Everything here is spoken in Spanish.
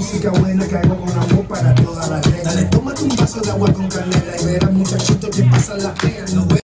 música buena, caigo con amor para toda la red. Dale, tómate un vaso de agua con canela y verás muchachito que pasa la pena.